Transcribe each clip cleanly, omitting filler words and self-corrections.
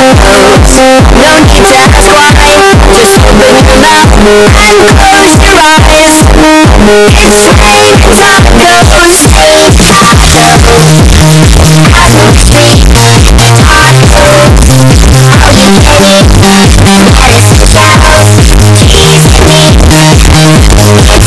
No need to ask why, just open your mouth and close your eyes. It's raining tacos, take tacos. I don't speak tacos. Are you ready? Lettuce, shells, cheese, and meat. It's raining tacos.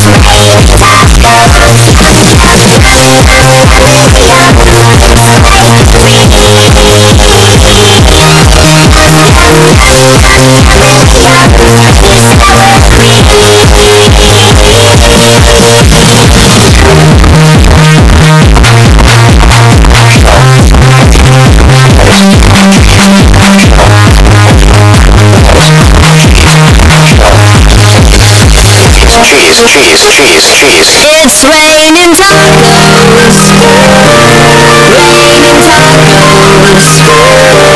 It's raining tacos, raining tacos.